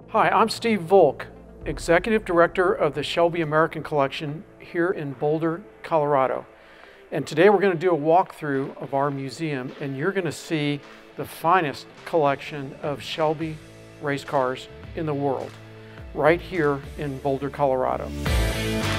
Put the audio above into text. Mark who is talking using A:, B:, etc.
A: Hi, I'm Steve Volk, Executive Director of the Shelby American Collection here in Boulder, Colorado. And today we're going to do a walkthrough of our museum, and you're going to see the finest collection of Shelby race cars in the world, right here in Boulder, Colorado.